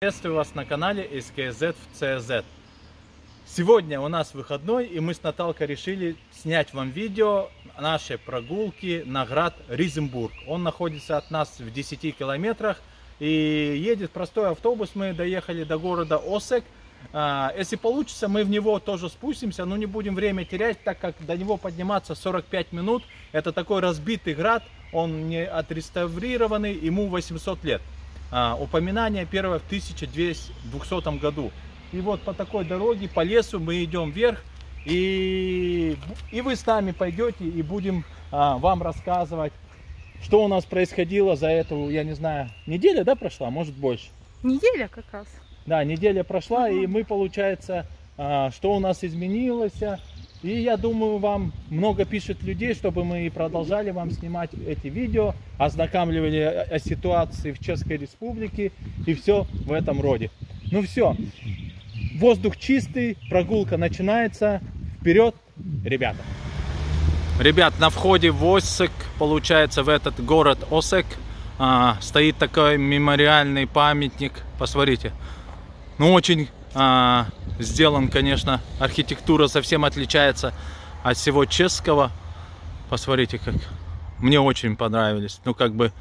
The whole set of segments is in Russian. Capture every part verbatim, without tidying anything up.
Приветствую вас на канале эс ка зет в цэ зет. Сегодня у нас выходной, и мы с Наталкой решили снять вам видео нашей прогулки на град Ризенбург. Он находится от нас в десяти километрах, и едет простой автобус. Мы доехали до города Осек. Если получится, мы в него тоже спустимся, но не будем время терять, так как до него подниматься сорок пять минут. Это такой разбитый град, он не отреставрированный, ему восемьсот лет. А, упоминание первое в тысяча двухсотом году. И вот по такой дороге, по лесу мы идем вверх. И, и вы с нами пойдете, и будем а, вам рассказывать, что у нас происходило за эту, я не знаю, неделя, да, прошла? Может, больше? Неделя как раз. Да, неделя прошла, Угу. И мы, получается, а, что у нас изменилось. И я думаю, вам много пишет людей, чтобы мы и продолжали вам снимать эти видео, ознакомливали о ситуации в Чешской Республике и все в этом роде. Ну все, воздух чистый, прогулка начинается. Вперед, ребята! Ребят, на входе в Осек, получается, в этот город Осек, а, стоит такой мемориальный памятник. Посмотрите, ну очень... А, сделан, конечно, архитектура совсем отличается от всего чешского. Посмотрите, как мне очень понравились. Ну, как бы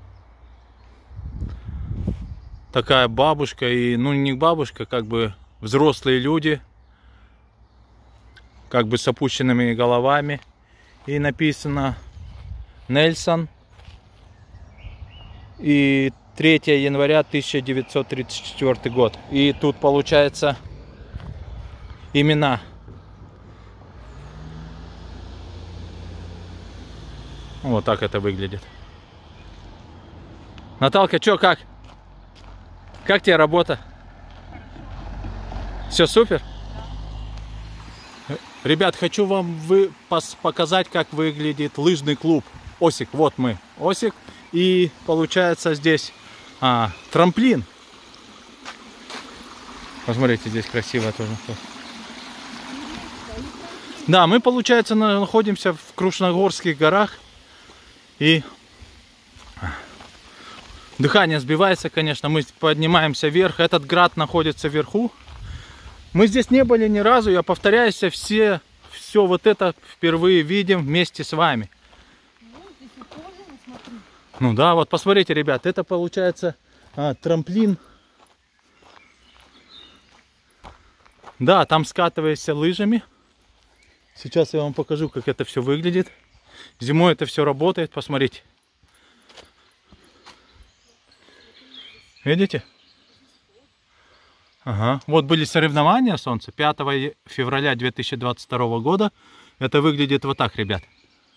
такая бабушка и, ну, не бабушка, как бы взрослые люди, как бы с опущенными головами. И написано Нельсон. И третьего января тысяча девятьсот тридцать четвёртый год. И тут получается имена. Вот так это выглядит. Наталка, чё, как? Как тебе работа? Все супер? Ребят, хочу вам вы показать, как выглядит лыжный клуб Осек. Вот мы, Осек. И получается здесь а, трамплин. Посмотрите, здесь красиво тоже. Да, мы, получается, находимся в Крушногорских горах. И дыхание сбивается, конечно. Мы поднимаемся вверх. Этот град находится вверху. Мы здесь не были ни разу. Я повторяюсь, все, все вот это впервые видим вместе с вами. Ну да, вот посмотрите, ребят, это получается а, трамплин. Да, там скатываешься лыжами. Сейчас я вам покажу, как это все выглядит. Зимой это все работает, посмотрите. Видите? Ага. Вот были соревнования солнца пятого февраля две тысячи двадцать второго года. Это выглядит вот так, ребят.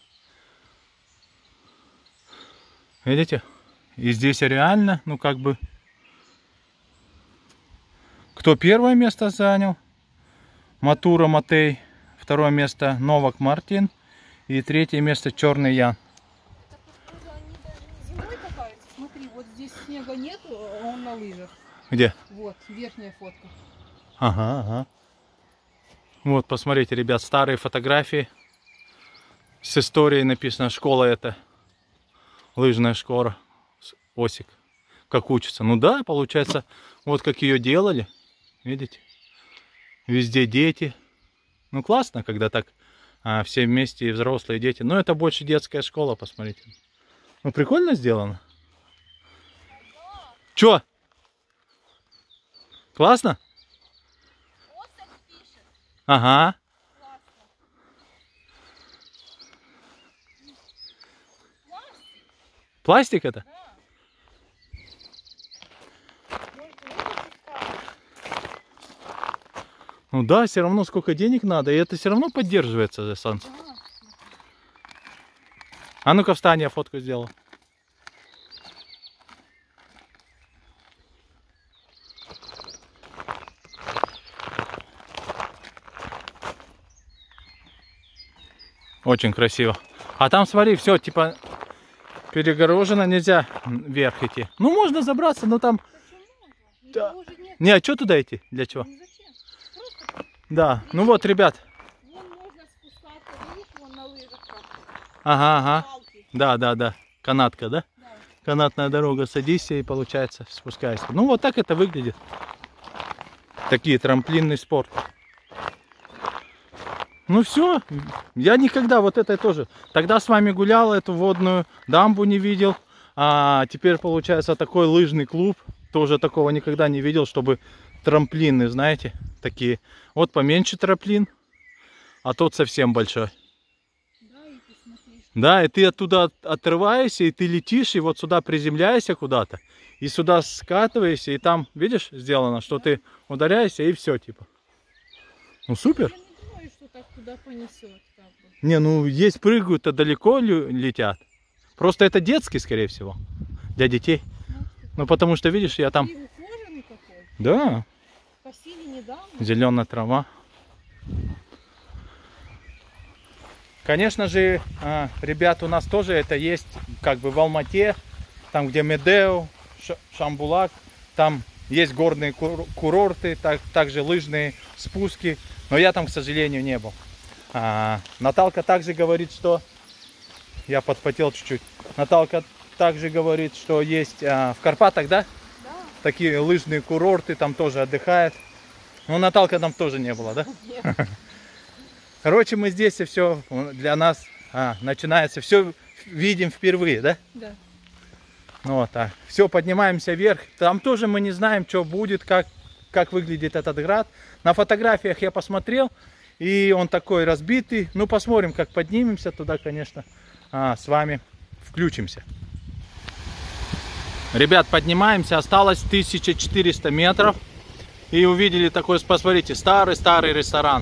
Видите? И здесь реально, ну как бы, кто первое место занял? Матура Матей. Второе место Новак Мартин. И третье место Черный Ян. Так вот, они даже не зимой катаются. Смотри, вот здесь снега нету, а он на лыжах. Где? Вот, верхняя фотка. Ага, ага. Вот, посмотрите, ребят, старые фотографии. С историей написано, школа это. Лыжная школа Осек. Как учится. Ну да, получается, вот как ее делали. Видите? Везде дети. Ну классно, когда так а, все вместе, и взрослые, и дети. Но это больше детская школа, посмотрите. Ну прикольно сделано. Чё? Классно? Ага. Пластик это? Ну да, все равно сколько денег надо, и это все равно поддерживается за солнце. А ну-ка встань, я фотку сделал. Очень красиво. А там, смотри, все, типа, перегорожено, нельзя вверх идти. Ну, можно забраться, но там... Да. Не, а что туда идти? Для чего? Да, ну вот, ребят. Вон можно спускаться, видишь, вон на лыжах. Ага, ага. Да, да, да. Канатка, да? Да. канатная дорога, садись и получается спускайся. Ну вот так это выглядит. Такие трамплинный спорт. Ну все, я никогда вот это тоже. Тогда с вами гулял, эту водную дамбу не видел. А теперь получается такой лыжный клуб. Тоже такого никогда не видел, чтобы трамплины, знаете, такие. Вот поменьше трамплин, а тот совсем большой. Да, и ты смотришь. Да, и ты оттуда отрываешься, и ты летишь, и вот сюда приземляешься куда-то. И сюда скатываешься, и там, видишь, сделано, что ты ударяешься, и все, типа. Ну супер. Я не думаю, что так туда понесет. Как бы. Не, ну есть прыгают, а далеко летят. Просто это детский, скорее всего, для детей. Ну потому что, видишь, я там... И ухоженный какой. Да, Косили недавно. зеленая трава. Конечно же, ребят, у нас тоже это есть, как бы в Алмате, там где Медео, Шамбулак, там есть горные курорты, так, также лыжные спуски, но я там, к сожалению, не был. А, Наталка также говорит, что... Я подпотел чуть-чуть. Наталка также говорит, что есть а, в Карпатах, да? Да. Такие лыжные курорты, там тоже отдыхает. Ну, Наталка там тоже не было, да? Нет. Короче, мы здесь и все для нас а, начинается. Все видим впервые, да? Да. Ну вот так. Все, поднимаемся вверх. Там тоже мы не знаем, что будет, как, как выглядит этот град. На фотографиях я посмотрел, и он такой разбитый. Ну, посмотрим, как поднимемся туда, конечно, а, с вами включимся. Ребят, поднимаемся. Осталось тысяча четыреста метров. И увидели такой, посмотрите, старый-старый ресторан.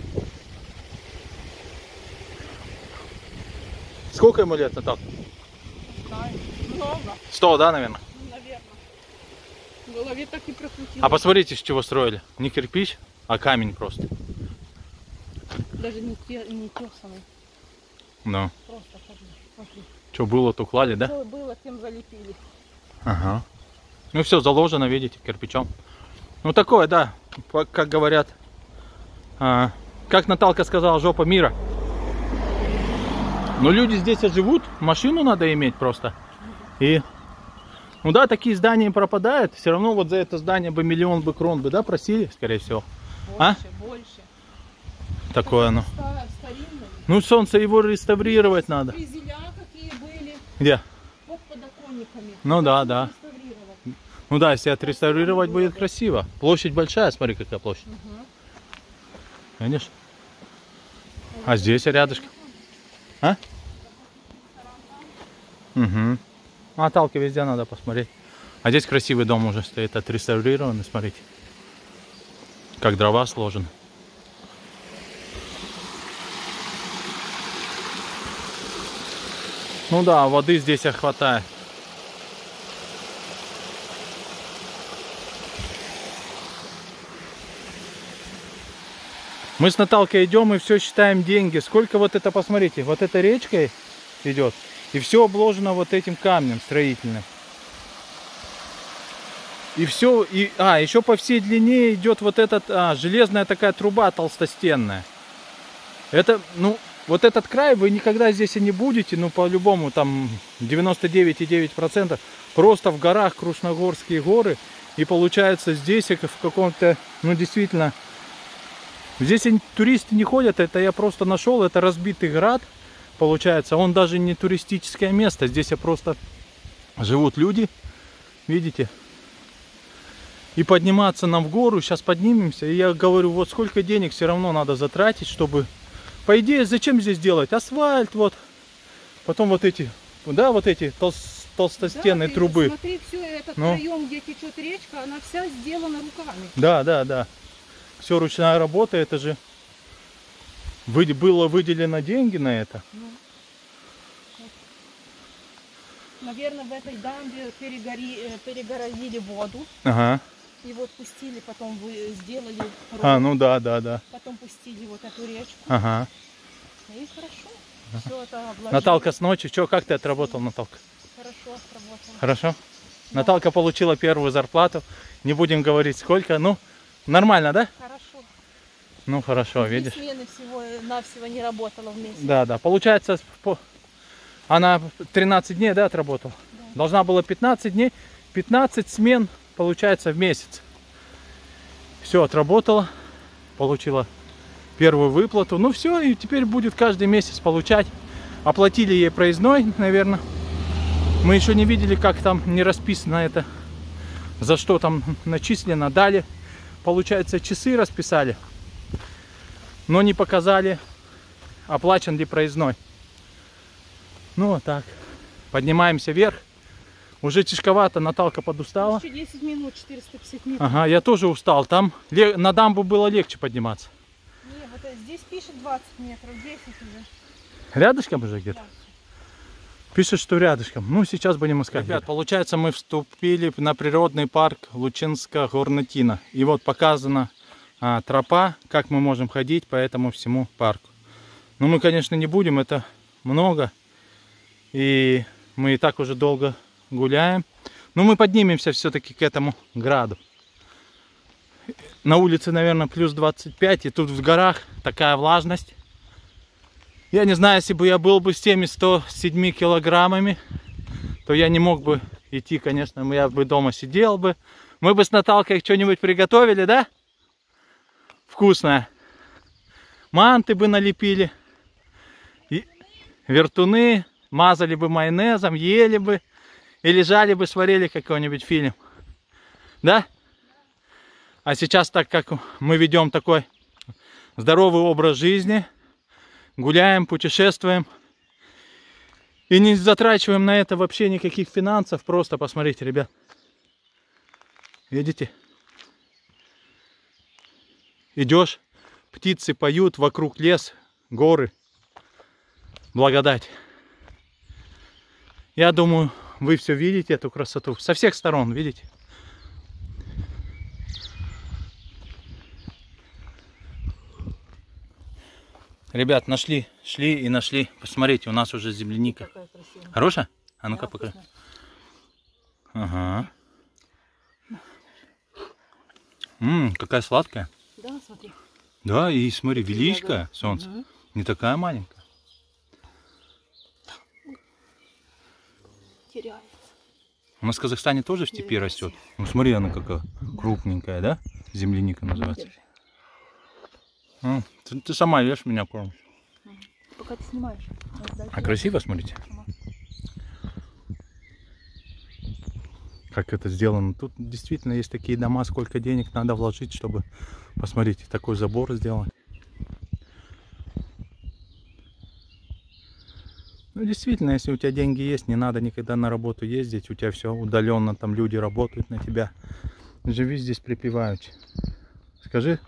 Сколько ему лет, Наталья? Много. Сто, да, наверное? Ну, наверное. В голове так и прокрутилось. А посмотрите, с чего строили. Не кирпич, а камень просто. Даже не, те, не тесаный. Ну. Просто смотри. смотри. Что было, то клали, да? Что было, тем залепили. Ага. Ну все, заложено, видите, кирпичом. Ну такое, да, как говорят, а, как Наталка сказала, жопа мира. Но люди здесь живут, машину надо иметь просто. И, ну да, такие здания пропадают. Все равно вот за это здание бы миллион бы крон бы, да, просили, скорее всего. Больше, А? больше. Такое оно. Ста- старинное. Ну солнце его реставрировать надо. Фрезеля какие были Где? под подоконниками. Ну да, да. Реставрировать. Ну да, если отреставрировать, будет красиво. Площадь большая, смотри, какая площадь. Угу. Видишь? А здесь рядышком. А? Угу. Наталке везде надо посмотреть. А здесь красивый дом уже стоит, отреставрированный, смотрите. Как дрова сложены. Ну да, воды здесь хватает. Мы с Наталкой идем и все считаем деньги. Сколько вот это, посмотрите, вот эта речка идет. И все обложено вот этим камнем строительным. И все, и, а, еще по всей длине идет вот эта а, железная такая труба толстостенная. Это, ну, вот этот край вы никогда здесь и не будете, ну, по-любому, там девяносто девять и девять десятых процента просто в горах, Крушногорские горы. И получается здесь в каком-то, ну, действительно... Здесь туристы не ходят, это я просто нашел, это разбитый град, получается, он даже не туристическое место, здесь просто живут люди, видите, и подниматься нам в гору, сейчас поднимемся, и я говорю, вот сколько денег все равно надо затратить, чтобы, по идее, зачем здесь делать, асфальт, вот, потом вот эти, да, вот эти тол толстостенные да, трубы. Смотри, все этот ну, район, где течет речка, она вся сделана руками. Да, да, да. Все ручная работа, это же вы, было выделено деньги на это. Ну, вот. Наверное, в этой дамбе перегори, перегородили воду. Ага. И вот пустили, потом вы сделали ров, А, ну да, да, да. потом пустили вот эту речку. Ага. И хорошо. Все это обложили. Наталка, с ночи, что, как ты отработал, Наталка? Хорошо сработало. Хорошо? Да. Наталка получила первую зарплату. Не будем говорить сколько, ну, нормально, да? Хорошо. Ну, хорошо, Две видишь? смены всего-навсего не работала вместе. Да, да. Получается, по... она тринадцать дней, да, отработала? Да. Должна была пятнадцать дней, пятнадцать смен получается в месяц. Все отработала, получила первую выплату. Ну все, и теперь будет каждый месяц получать. Оплатили ей проездной, наверное. Мы еще не видели, как там не расписано это, за что там начислено. Дали, получается, часы расписали, но не показали, оплачен ли проездной. Ну вот так. Поднимаемся вверх. Уже тяжковато, Наталка подустала. Еще десять минут, четыреста пятьдесят метров. Ага, я тоже устал. Там на дамбу было легче подниматься. Не, вот здесь пишет двадцать метров, десять уже. Рядышком уже где-то? Да. Пишет, что рядышком. Ну, сейчас будем искать. Ребят, получается, мы вступили на природный парк Лучинская Горнатина. И вот показана а, тропа, как мы можем ходить по этому всему парку. Но мы, конечно, не будем, это много. И мы и так уже долго гуляем. Но мы поднимемся все-таки к этому граду. На улице, наверное, плюс двадцать пять. И тут в горах такая влажность. Я не знаю, если бы я был бы с теми ста семью килограммами, то я не мог бы идти, конечно, я бы дома сидел бы. Мы бы с Наталкой что-нибудь приготовили, да? Вкусное. Манты бы налепили. И вертуны. Мазали бы майонезом, ели бы. И лежали бы, смотрели какой-нибудь фильм. Да? А сейчас, так как мы ведем такой здоровый образ жизни, гуляем, путешествуем и не затрачиваем на это вообще никаких финансов. Просто посмотрите, ребят. Видите? Идешь, птицы поют, вокруг лес, горы. Благодать. Я думаю, вы все видите, эту красоту. Со всех сторон, видите? Ребят, нашли, шли и нашли. Посмотрите, у нас уже земляника. Хорошая? А ну-ка, да, покажи. Ага. Ммм, какая сладкая. Да, смотри. Да, и смотри, величкая, солнце. Угу. Не такая маленькая. Теряется. У нас в Казахстане тоже в степи растет. Ну смотри, она какая крупненькая, да? Земляника называется. А, ты, ты сама ешь, меня кормишь. Пока ты снимаешь. А красиво, смотрите. Как это сделано. Тут действительно есть такие дома, сколько денег надо вложить, чтобы, посмотрите, такой забор сделать. Ну действительно, если у тебя деньги есть, не надо никогда на работу ездить, у тебя все удаленно, там люди работают на тебя. Живи здесь припеваючи. Скажи.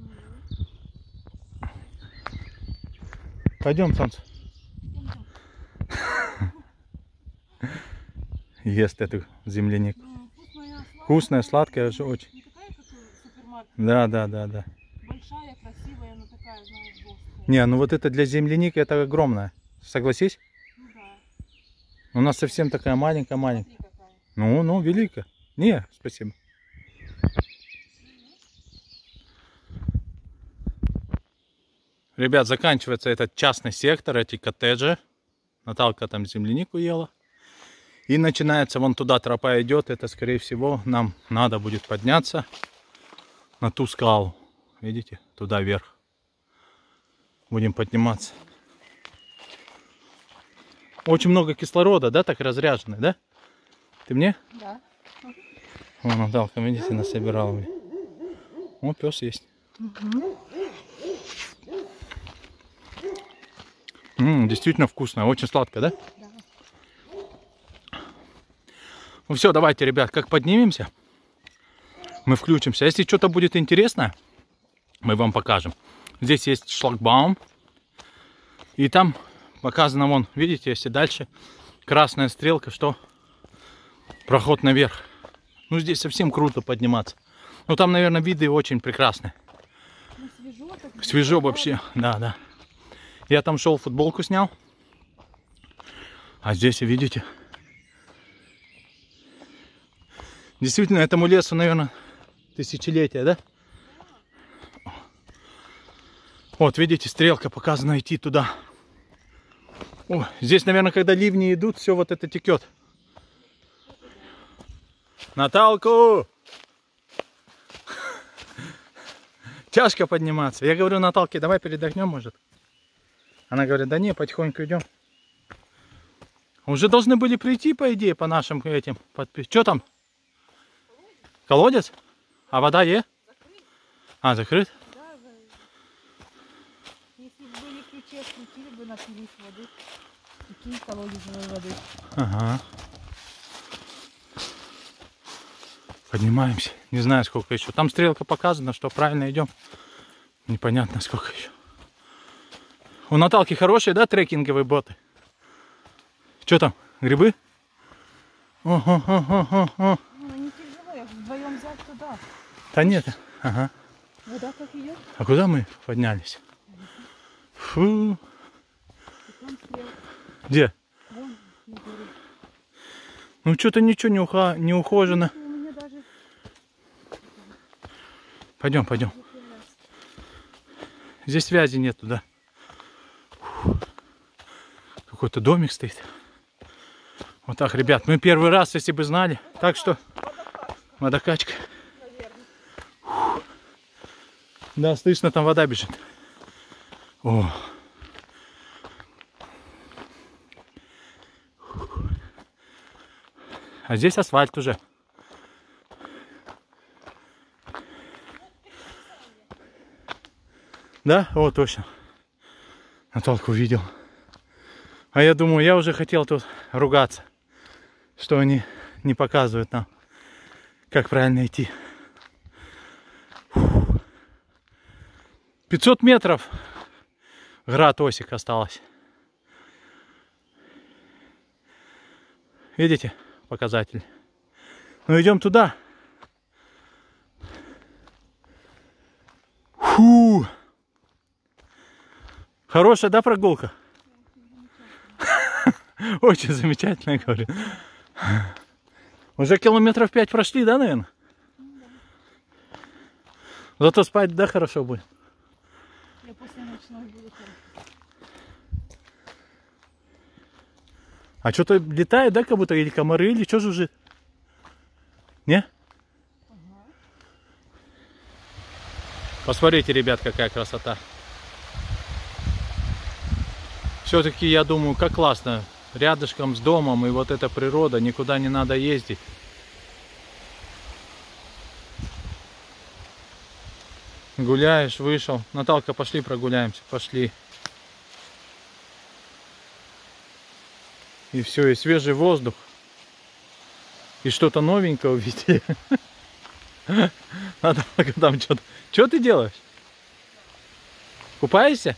Пойдем, солнце. Ест эту землянику. Вкусная, Вкусная, сладкая же очень. Не такая, как в супермаркете. Да, да, да, да. Большая, красивая, но такая, знаешь, жесткая. Не, ну вот это для земляники это огромная. Согласись? Ну да. У нас совсем такая маленькая-маленькая. Ну, ну, великая. Не, спасибо. Ребят, заканчивается этот частный сектор, эти коттеджи. Наталка там землянику ела. И начинается, вон туда тропа идет. Это, скорее всего, нам надо будет подняться на ту скалу. Видите? Туда вверх. Будем подниматься. Очень много кислорода, да, так разряженный, да? Ты мне? Да. Вон, Наталка, видите, насобирала. О, пес есть. Угу. М-м, действительно вкусно, очень сладко, да? Да. Ну все, давайте, ребят, как поднимемся, мы включимся. Если что-то будет интересное, мы вам покажем. Здесь есть шлагбаум. И там показано, вон, видите, если дальше красная стрелка, что проход наверх. Ну, здесь совсем круто подниматься. Ну, там, наверное, виды очень прекрасные. Ну, свежо, так свежо вообще, да, да. Я там шел, футболку снял. А здесь, видите, действительно, этому лесу, наверное, тысячелетия, да? Вот, видите, стрелка показана идти туда. О, здесь, наверное, когда ливни идут, все вот это текет. Наталку! Тяжко подниматься. Я говорю Наталке, давай передохнем, может. Она говорит, да не, потихоньку идем. Уже должны были прийти, по идее, по нашим этим подписчикам. Что там? Колодец? А вода есть? Закрыт. А, закрыт? Да, да. Если бы были ключи, открутили бы, напились воды. Такие колодезной воды. Ага. Поднимаемся. Не знаю, сколько еще. Там стрелка показана, что правильно идем. Непонятно, сколько еще. У Наталки хорошие, да, трекинговые боты? Что там? Грибы? О-хо-хо-хо-хо. Ну, не тяжело, я вдвоем взять туда. Да нет. Ага. Вода как идет? А куда мы поднялись? Фу. Там стрелка. Где? Вон, на горе. Ну что-то ничего не, уха... не ухожено. У меня даже... Пойдем, пойдем. Здесь связи нету, да. Какой-то домик стоит. Вот так, ребят, мы первый раз, если бы знали. Так что водокачка. Да, слышно, там вода бежит. О. А здесь асфальт уже. Да? О, точно. Наталку увидел. А я думаю, я уже хотел тут ругаться, что они не показывают нам, как правильно идти. Фу. пятьсот метров град Осик осталось. Видите показатель? Ну идем туда. Фу. Хорошая, да, прогулка? Очень замечательно, говорю. Уже километров пять прошли, да, наверное? Зато спать, да, хорошо будет. Я после ночной буду хорошо. А что-то летает, да, как будто, или комары, или что жужжит? Не? Ага. Посмотрите, ребят, какая красота. Все-таки, я думаю, как классно. Рядышком с домом, и вот эта природа, никуда не надо ездить. Гуляешь, вышел. Наталка, пошли прогуляемся, пошли. И все, и свежий воздух. И что-то новенькое увидели. Наталка, там что-то. Что ты делаешь? Купаешься?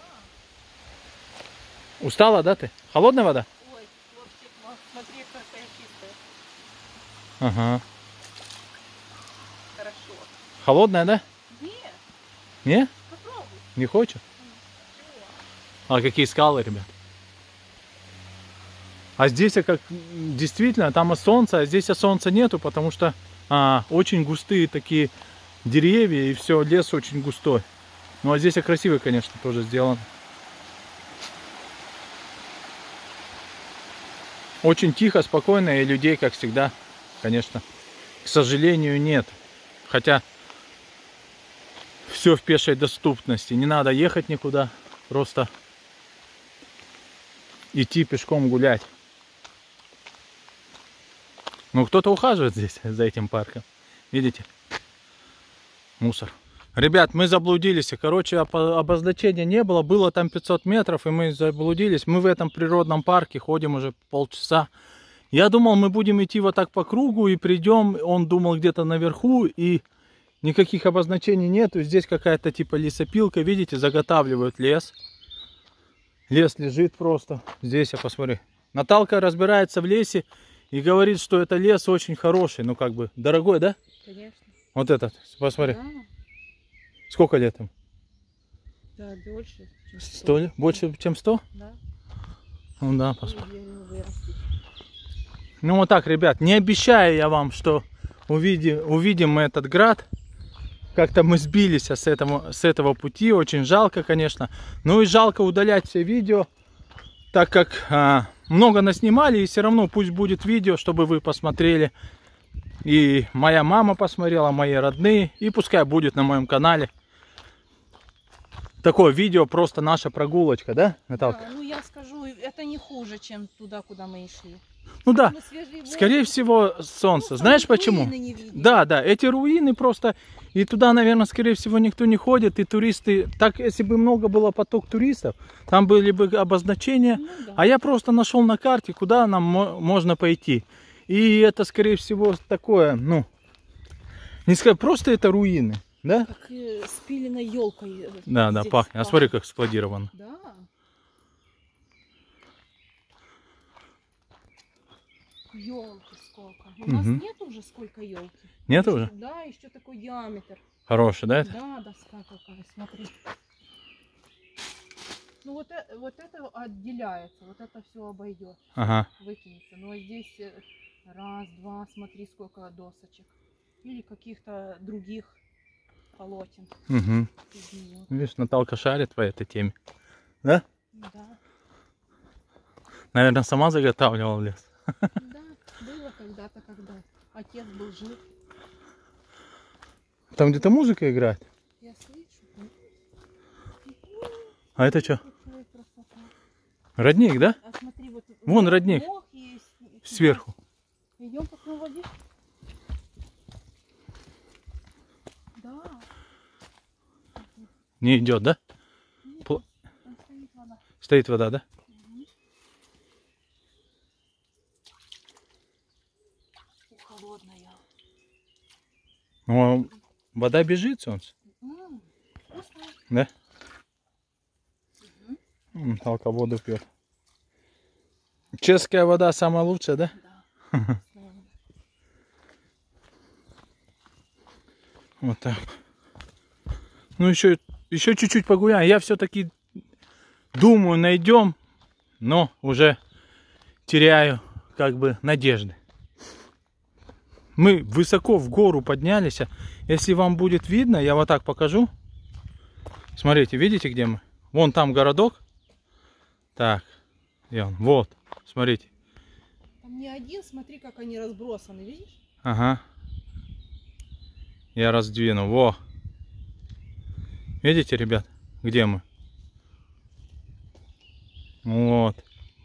Устала, да, ты? Холодная вода? Ой, вообще, смотри, какая чистая. Ага. Хорошо. Холодная, да? Нет, Не? попробуй. Не хочешь? А какие скалы, ребят? А здесь как действительно, там и солнце, а здесь солнца нету, потому что а, очень густые такие деревья, и все, лес очень густой. Ну а здесь и красиво, конечно, тоже сделано. Очень тихо, спокойно, и людей, как всегда, конечно, к сожалению, нет. Хотя все в пешей доступности. Не надо ехать никуда, просто идти пешком гулять. Ну, кто-то ухаживает здесь, за этим парком. Видите? Мусор. Ребят, мы заблудились. Короче, обозначения не было. Было там пятьсот метров, и мы заблудились. Мы в этом природном парке ходим уже полчаса. Я думал, мы будем идти вот так по кругу и придем. Он думал где-то наверху, и никаких обозначений нету. Здесь какая-то типа лесопилка. Видите, заготавливают лес. Лес лежит просто. Здесь, я посмотри. Наталка разбирается в лесе и говорит, что это лес очень хороший. Ну, как бы, дорогой, да? Конечно. Вот этот, посмотри. Да, Сколько лет им? да, больше. чем Сто лет? Больше, чем сто? Да. Ну да, посмотри. Ой, я не вырасту. Ну вот так, ребят, не обещаю я вам, что увидим, увидим мы этот град. Как-то мы сбились с этого, с этого пути, очень жалко, конечно. Ну и жалко удалять все видео, так как а, много наснимали, и все равно пусть будет видео, чтобы вы посмотрели. и моя мама посмотрела, мои родные, и пускай будет на моем канале такое видео, просто наша прогулочка, да, Наталка? Да, ну я скажу, это не хуже, чем туда, куда мы и шли. Ну да, Мы свежий скорее воздух. всего солнце. Ну, Знаешь там почему? руины не видели. Да, да, эти руины просто, и туда, наверное, скорее всего никто не ходит, и туристы, так если бы много было поток туристов, там были бы обозначения, Ну, да. а я просто нашел на карте, куда нам мо- можно пойти. И это, скорее всего, такое, ну, не сказать, просто это руины, да? Как э, спиленной елкой. Да, да, пахнет. А смотри, как складировано. Да. Елки сколько. У нас Мгм. нет уже сколько елки. Нет уже? Да, еще такой диаметр. Хороший, да? это? Да, доска какая, смотри. Ну вот, э- вот это отделяется, вот это все обойдет, Ага. выкинется. Ну а здесь э, раз, два, смотри, сколько досочек. Или каких-то других полотен. Угу. Изменил. Видишь, Наталка шарит по этой теме. Да? Да, Наверное, сама заготавливала лес. да, было когда-то, когда отец был жив. Там где-то музыка играет. Я слышу. А это что? Какая красота. Родник, да? А смотри, вот Вон мох- родник. мох есть. Сверху. Идем попробуем водить. Да. Не идет, да? Нет, Пл- там стоит вода. Стоит вода, да? И холодная. Ну, вода бежит, солнце. М, вкусная. Да? Наталка воду пьет. Чешская вода самая лучшая, да? Да. вкусная вода. Вот так. Ну еще, еще чуть-чуть погуляем. Я все-таки думаю, найдем, но уже теряю как бы надежды. Мы высоко в гору поднялись. Если вам будет видно, я вот так покажу. Смотрите, видите, где мы? Вон там городок. Так, и он, вот, смотрите. Там не один, смотри, как они разбросаны, видишь? Ага. Я раздвину. Во. Видите, ребят, где мы? Вот.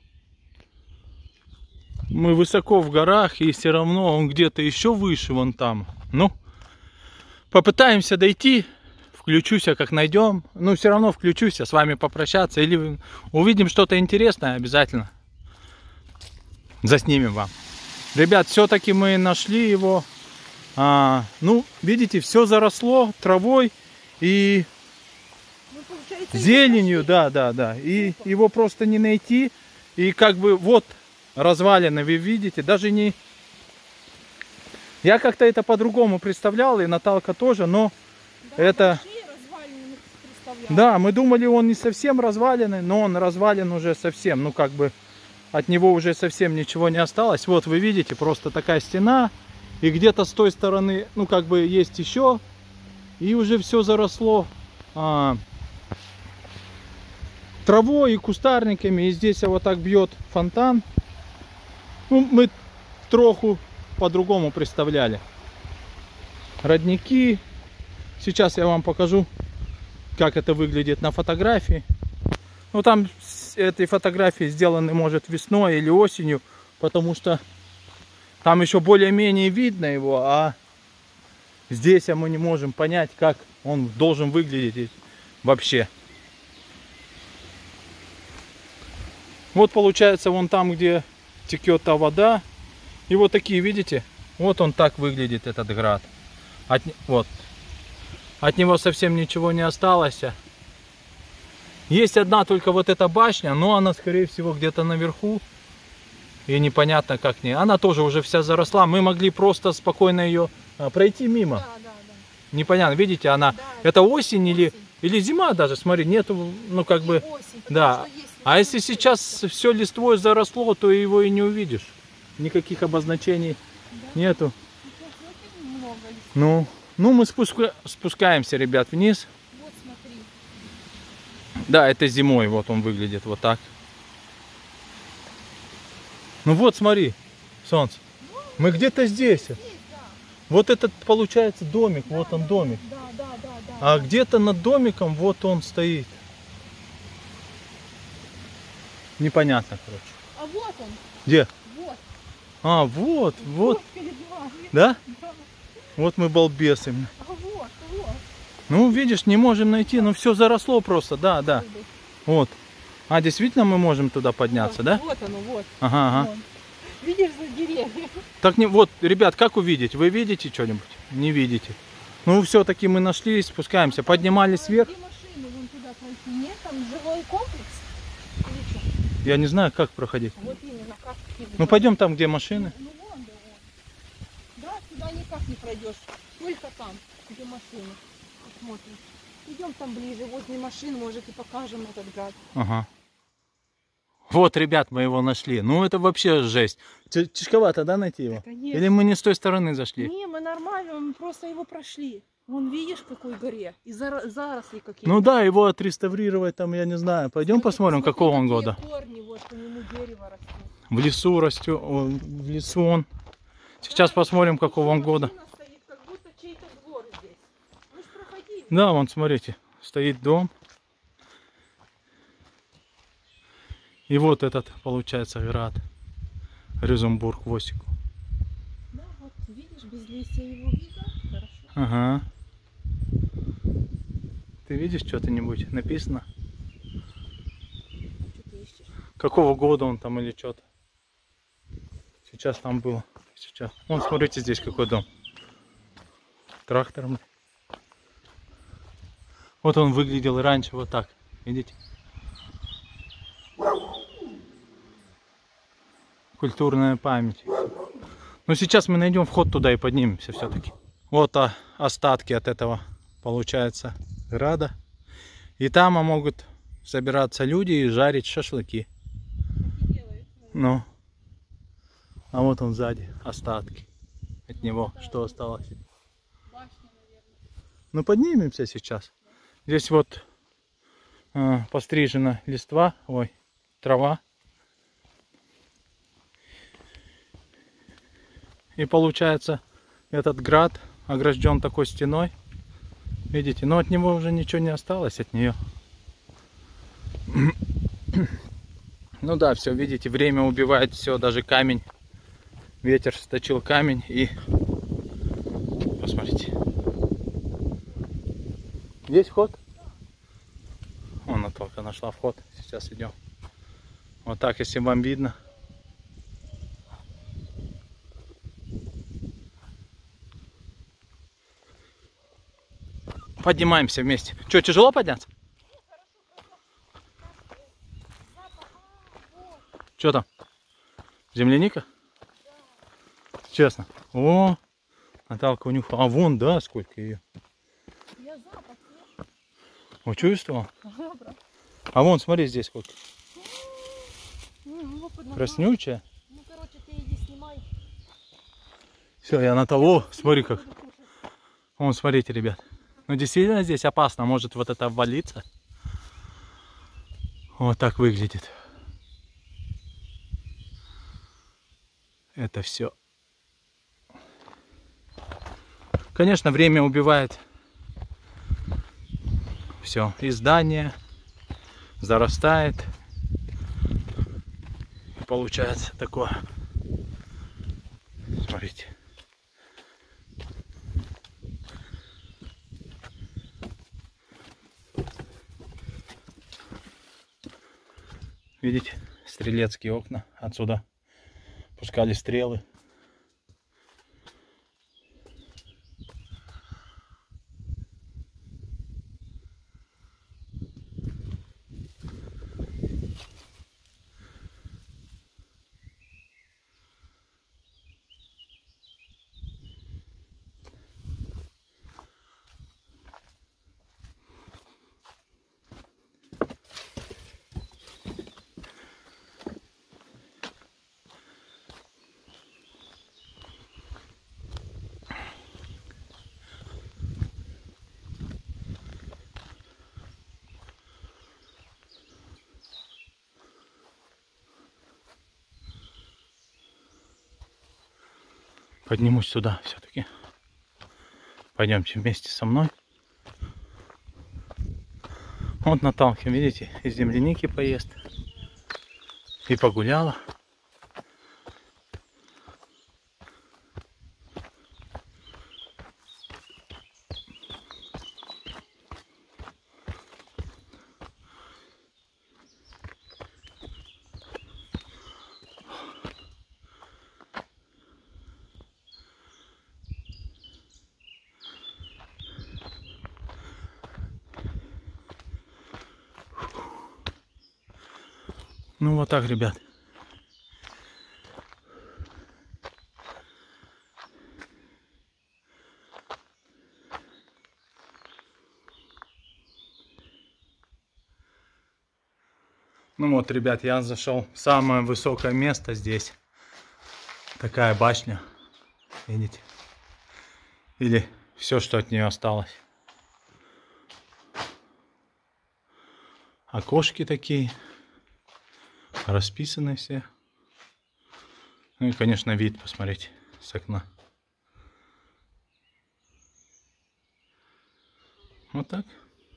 Мы высоко в горах, и все равно он где-то еще выше, вон там. Ну, попытаемся дойти. Включусь, как найдем. Ну, все равно включусь, с вами попрощаться. Или увидим что-то интересное, обязательно заснимем вам. Ребят, все-таки мы нашли его. А, ну, видите, все заросло травой и Ну, получается, зеленью, да, да, да. И его просто не найти. И как бы вот развалины, вы видите, даже не... Я как-то это по-другому представлял, и Наталка тоже, но да, это... большие развалины мы представляем. Да, мы думали, он не совсем разваленный, но он развален уже совсем. Ну, как бы от него уже совсем ничего не осталось. Вот вы видите, просто такая стена. И где-то с той стороны, ну, как бы есть еще. И уже все заросло а, травой и кустарниками. И здесь вот так бьет фонтан. Ну, мы троху по-другому представляли. Родники. Сейчас я вам покажу, как это выглядит на фотографии. Ну, там с этой фотографии сделаны, может, весной или осенью, потому что там еще более-менее видно его, а здесь мы не можем понять, как он должен выглядеть вообще. Вот получается, вон там, где текет та вода, и вот такие, видите, вот он так выглядит, этот град. От, вот. От него совсем ничего не осталось. Есть одна только вот эта башня, но она, скорее всего, где-то наверху. И непонятно как не. Она тоже уже вся заросла. Мы могли просто спокойно ее а, пройти мимо. Да, да, да. Непонятно, видите, она... Да, это осень, осень. Или, или зима даже, смотри, нету, ну как бы... И осень, потому Да. что есть А если листья. сейчас все листвой заросло, то его и не увидишь. Никаких обозначений Да. нету. Очень много листьев. Ну, ну мы спуска... спускаемся, ребят, вниз. Вот смотри. Да, это зимой, вот он выглядит вот так. Ну вот, смотри, солнце. Мы где-то здесь. Здесь, да. Вот этот получается домик, Да, вот он да, домик. Да, да, да, да. А да. где-то над домиком вот он стоит. Непонятно, короче. А вот он, Где? вот. А, вот, вот. перед вами. Да? Да. Вот мы балбесы. А вот, вот. Ну, видишь, не можем найти, но все заросло просто, да, да. Вот. А, действительно мы можем туда подняться, Вот, да? Вот оно, вот. Ага, ага. Вон. Видишь за деревья? Так не, вот, ребят, как увидеть? Вы видите что-нибудь? Не видите. Ну, все-таки мы нашли, спускаемся, поднимались вверх. Где машины вон туда пройти? Нет, там жилой комплекс? Или что? Я не знаю, как проходить. Вот именно, как идти? Ну, пойдем там, где машины. Ну, ну вон, да, вон. Да, сюда никак не пройдешь. Только там, где машины. Посмотрим. Идем там ближе, возле машин, может, и покажем этот град. Ага. Вот, ребят, мы его нашли. Ну, это вообще жесть. Т- Тяжковато, да, найти его? Конечно. Или мы не с той стороны зашли? Не, мы нормально, мы просто его прошли. Вон, видишь, какой горе? И зар- заросли какие. Ну да, его отреставрировать там, я не знаю. Пойдем посмотрим, Смотри, какого он какие года. корни, вот по нему дерево растет. В лесу растет, о, в лесу он. Сейчас посмотрим, какого он года. Машина стоит, как будто чей-то двор здесь. Мы ж проходили. Да, вон, смотрите, стоит дом. И вот этот, получается, град. Ризенбург, Восику. Да, вот видишь, без листья его видно. Хорошо. Ага. Ты видишь что-то-нибудь? Написано? Что ты ищешь? Какого года он там или что-то? Сейчас там было. Сейчас. Вон, смотрите, здесь какой дом. Трактором. Вот он выглядел раньше вот так. Видите? Культурная память. Но сейчас мы найдем вход туда и поднимемся все-таки. Вот а, остатки от этого, получается, града. И там могут собираться люди и жарить шашлыки. Так и делают. Ну. А вот он сзади, остатки от него, это что осталось. Башня, наверное. Ну, поднимемся сейчас. Здесь вот э, пострижена листва, ой, трава. И получается, этот град огражден такой стеной. Видите, но от него уже ничего не осталось, от нее. Ну да, все, видите, время убивает все, даже камень. Ветер сточил камень и... Посмотрите. Есть вход? Вон она только нашла вход. Сейчас идем. Вот так, если вам видно. Поднимаемся вместе. Что, тяжело подняться? Что там? Земляника? Честно. О, Наталка унюхала. А вон, да, сколько ее. Я запах слышу. О, чувствовал? Ага, брат. А вон, смотри, здесь сколько. М, его под ногами. Краснючая. Ну, короче, ты иди снимай. Все, я на того. Смотри как. Вон, смотрите, ребят. Ну, действительно здесь опасно. Может вот это обвалиться. Вот так выглядит. Это все. Конечно, время убивает все. И здание зарастает. И получается такое. Смотрите. Видите, стрелецкие окна. Отсюда пускали стрелы. Поднимусь сюда все-таки. Пойдемте вместе со мной. Вот Наталка, видите, из земляники поест. И погуляла. Ну вот так, ребят. Ну вот, ребят, я зашел в самое высокое место здесь. Такая башня. Видите? Или все, что от нее осталось. Окошки такие. Расписаны все. Ну и, конечно, вид посмотреть с окна. Вот так.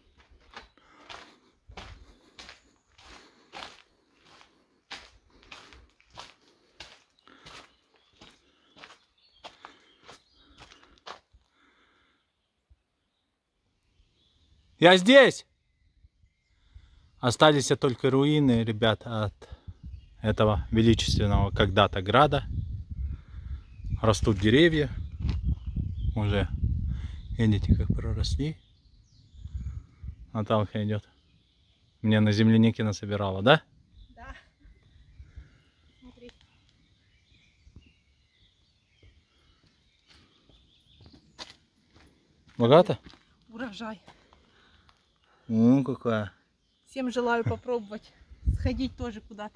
Я здесь! Остались только руины, ребят, от этого величественного когда-то града. Растут деревья. Уже, видите, как проросли. Наталка идет. Мне на землянике насобирала, да? Да. Смотри. Богато? Урожай. Ну, какая. Всем желаю попробовать сходить тоже куда-то.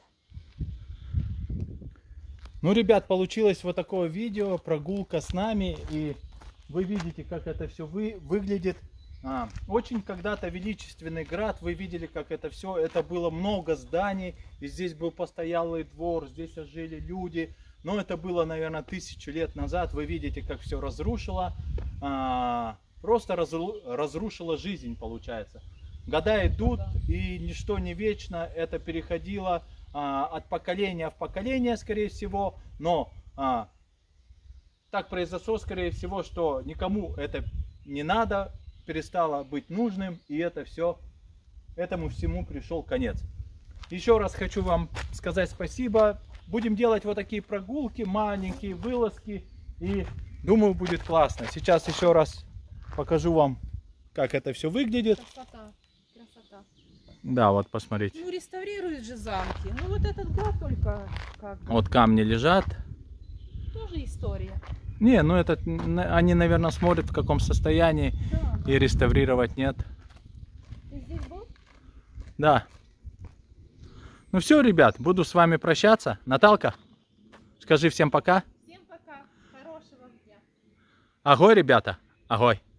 Ну, ребят, получилось вот такое видео, прогулка с нами, и вы видите, как это все вы, выглядит. А, очень когда-то величественный град, вы видели, как это все, это было много зданий, и здесь был постоялый двор, здесь жили люди, но это было, наверное, тысячу лет назад, вы видите, как все разрушило, а, просто разру, разрушило жизнь, получается. Года идут, и ничто не вечно, это переходило а, от поколения в поколение, скорее всего, но а, так произошло, скорее всего, что никому это не надо, перестало быть нужным, и это все, этому всему пришел конец. Еще раз хочу вам сказать спасибо. Будем делать вот такие прогулки, маленькие вылазки, и думаю, будет классно. Сейчас еще раз покажу вам, как это все выглядит. Красота. Красота. Да, вот посмотрите. Ну, реставрируют же замки. Ну, вот этот год только как бы. Вот камни лежат. Тоже история. Не, ну это они, наверное, смотрят, в каком состоянии, Да, да. и реставрировать нет. Ты здесь был? Да. Ну все, ребят, буду с вами прощаться. Наталка, скажи всем пока. Всем пока. Хорошего дня. Огой, ребята. Огой.